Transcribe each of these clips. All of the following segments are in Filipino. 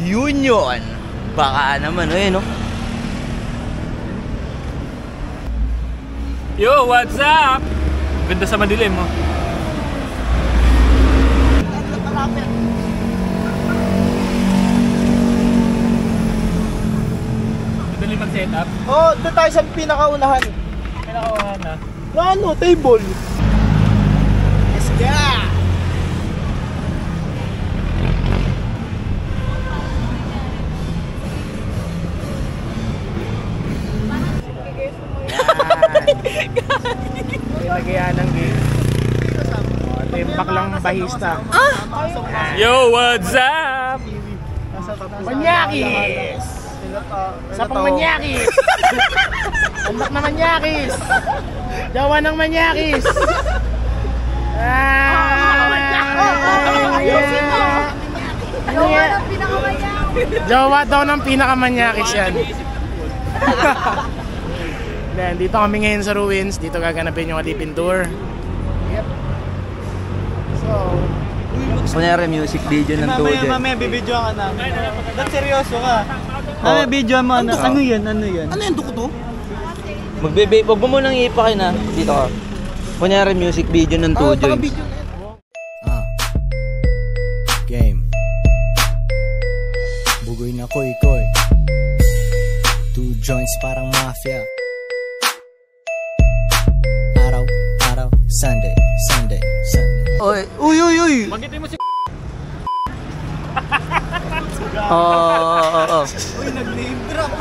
Union. Baka naman, no? Yo, what's up? Ganda sa madilim, oh. Madali mag-setup? Oh, doon tayo sa pinakaunahan. Pinakaunahan na? Na ano, table. Let's go! Lagyan ng game. Ito yung baklang bahista. Yo, what's up? Manyakis! Sa pang manyakis! Anak na manyakis! Jawa ng manyakis! Jawa daw ng pinakamanyakis yan. Then, dito kami ngayon sa ruins. Dito gaganapin yung Alipin tour. Yep. So, Kunyari music video ng Toje. Mamaya bibidyo ka namin. Ba't seryoso ka? Mamaya video mo ano? Ano yan? Ano yan? ano yung duko to? Huwag mo munang ipakin na. Dito ka. Kunyari music video ng Toje. Game. Bugoy na koy-koy. 2 joints parang mafia. Araw, Sunday. Uy! Magitin mo si Oo. Uy, nag-name drop.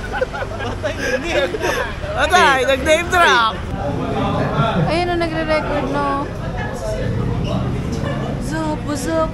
Atay, nag-name drop! Ayun na nagre-record, no? What's up?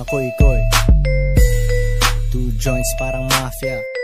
ako'y koy. Two joints parang mafia.